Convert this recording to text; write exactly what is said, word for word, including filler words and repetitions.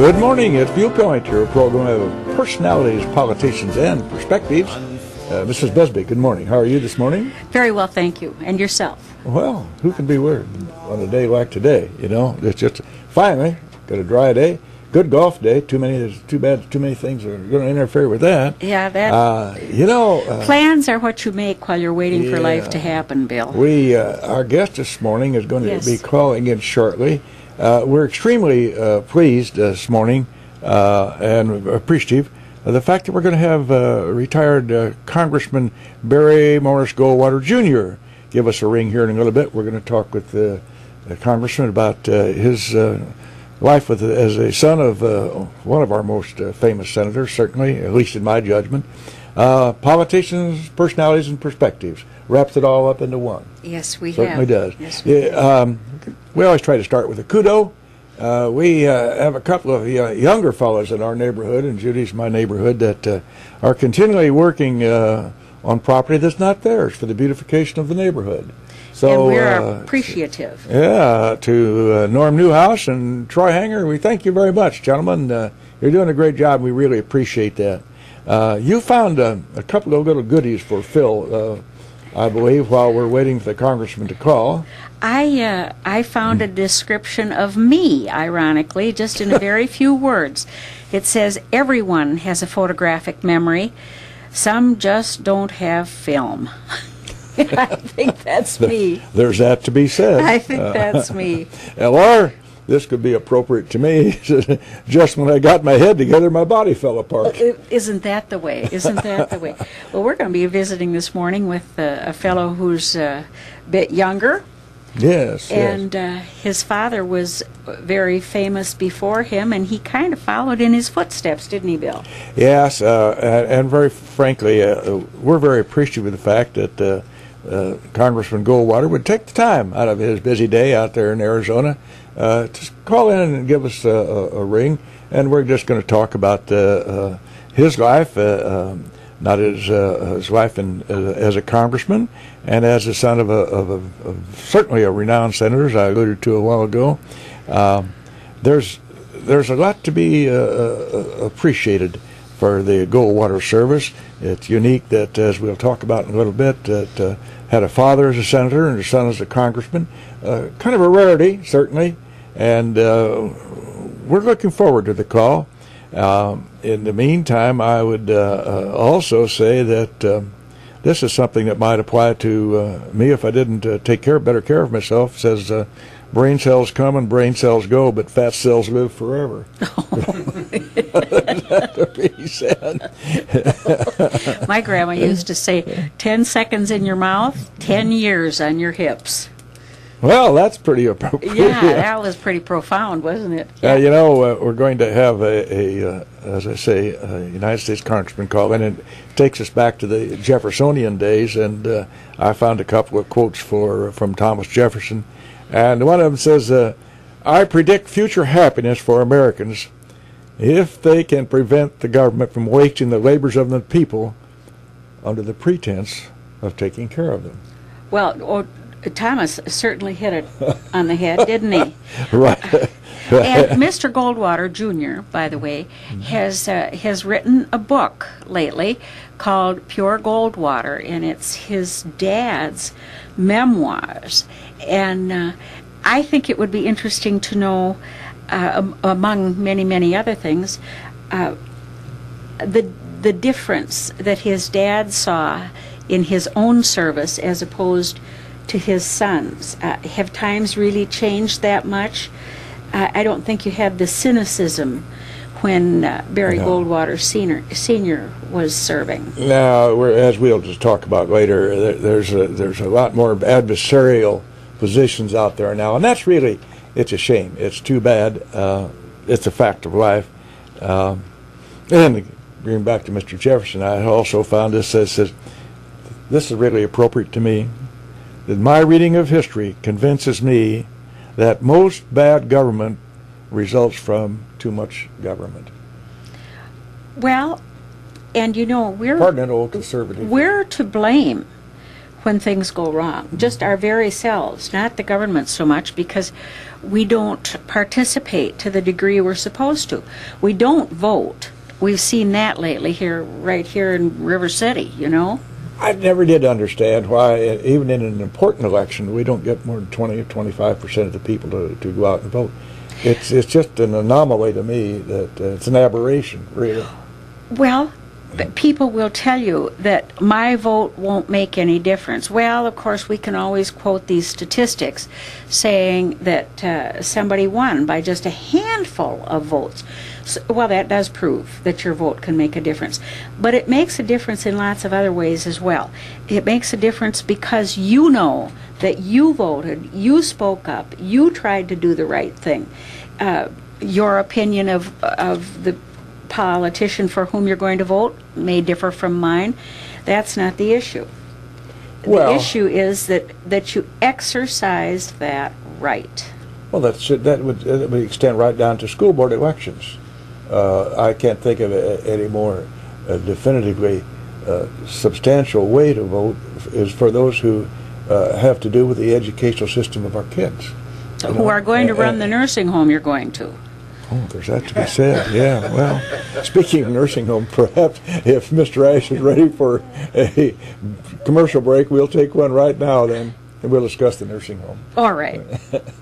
Good morning. It's Viewpoint, your program of personalities, politicians, and perspectives. Uh, Missus Busby, good morning. How are you this morning? Very well, thank you. And yourself? Well, who can be weird on a day like today? You know, it's just finally got a dry day. Good golf day. Too many. It's too bad. Too many things are going to interfere with that. Yeah, that. Uh, you know, uh, plans are what you make while you're waiting yeah, for life to happen, Bill. We, uh, our guest this morning is going yes. to be calling in shortly. Uh, we're extremely uh, pleased this morning uh, and appreciative of the fact that we're going to have uh, retired uh, Congressman Barry Morris Goldwater Junior give us a ring here in a little bit. We're going to talk with uh, the Congressman about uh, his uh, life with as a son of uh, one of our most uh, famous senators, certainly, at least in my judgment. Uh, politicians, personalities, and perspectives. Wraps it all up into one. Yes, we certainly have. does. Yes, we, yeah, um, we always try to start with a kudo. Uh, we uh, have a couple of uh, younger fellows in our neighborhood, and Judy's my neighborhood, that uh, are continually working uh, on property that's not theirs for the beautification of the neighborhood. So, and we're uh, appreciative. Yeah, to uh, Norm Newhouse and Troy Hanger, we thank you very much, gentlemen. Uh, you're doing a great job. We really appreciate that. Uh, you found uh, a couple of little goodies for Phil, uh, I believe, while we're waiting for the congressman to call. I uh, I found a description of me, ironically, just in a very few words. It says, everyone has a photographic memory. Some just don't have film. I think that's me. There's that to be said. I think that's me. L R, this could be appropriate to me. Just when I got my head together, my body fell apart. Well, isn't that the way? Isn't that the way? Well, we're going to be visiting this morning with uh, a fellow who's uh, a bit younger. Yes, and yes. Uh, his father was very famous before him, and he kind of followed in his footsteps, didn't he, Bill? Yes, uh, and, and very frankly, uh, we're very appreciative of the fact that uh, uh, Congressman Goldwater would take the time out of his busy day out there in Arizona uh, to call in and give us a, a, a ring, and we're just going to talk about uh, uh, his life, uh, um, not his uh, his life in, uh, as a congressman, and as the son of a, of a of certainly a renowned senator, as I alluded to a while ago. Um, there's there's a lot to be uh, uh, appreciated for the Goldwater service. It's unique that, as we'll talk about in a little bit, that uh, had a father as a senator and a son as a congressman. Uh, kind of a rarity, certainly, and uh, we're looking forward to the call. Um, in the meantime, I would uh, uh, also say that um, this is something that might apply to uh, me if I didn't uh, take care, better care of myself. It says, uh, brain cells come and brain cells go, but fat cells live forever. That to be said. My grandma used to say, ten seconds in your mouth, ten years on your hips. Well, that's pretty appropriate. Yeah, that was pretty profound, wasn't it? Yeah. Uh, you know, uh, we're going to have a, a uh, as I say, a United States Congressman call in, and it takes us back to the Jeffersonian days, and uh, I found a couple of quotes for from Thomas Jefferson, and one of them says, uh, I predict future happiness for Americans if they can prevent the government from wasting the labors of the people under the pretense of taking care of them. Well, or Thomas certainly hit it on the head, didn't he? Right. And Mister Goldwater Junior, by the way, has uh, has written a book lately called Pure Goldwater, and it's his dad's memoirs. And uh, I think it would be interesting to know, uh, um, among many, many other things, uh, the the difference that his dad saw in his own service as opposed to his sons. Uh, have times really changed that much? Uh, I don't think you had the cynicism when uh, Barry no. Goldwater Senior Senior was serving. Now, we're, as we'll just talk about later, there, there's a, there's a lot more adversarial positions out there now, and that's really, it's a shame. It's too bad. Uh, it's a fact of life. Um, and bringing back to Mister Jefferson, I also found this that says, this is really appropriate to me, that my reading of history convinces me that most bad government results from too much government. Well, and you know, we're Pardon an old conservative. we're to blame when things go wrong. Just our very selves, not the government so much, because we don't participate to the degree we're supposed to. We don't vote. We've seen that lately here, right here in River City, you know? I never did understand why, uh, even in an important election, we don't get more than twenty or twenty-five percent of the people to, to go out and vote. It's, it's just an anomaly to me that uh, it's an aberration, really. Well, but people will tell you that my vote won't make any difference. Well, of course, we can always quote these statistics saying that uh, somebody won by just a handful of votes. So, well, that does prove that your vote can make a difference. But it makes a difference in lots of other ways as well. It makes a difference because you know that you voted, you spoke up, you tried to do the right thing. Uh, your opinion of, of the politician for whom you're going to vote may differ from mine. That's not the issue. Well, the issue is that, that you exercised that right. Well, that's, that would, that would extend right down to school board elections. Uh, I can't think of a, any more uh, definitively uh, substantial way to vote is for those who uh, have to do with the educational system of our kids. So who know? are going to run uh, the nursing home you're going to. Oh, there's that to be said, yeah. Well, speaking of nursing home, perhaps if Mister Ash is ready for a commercial break, we'll take one right now then, and we'll discuss the nursing home. All right.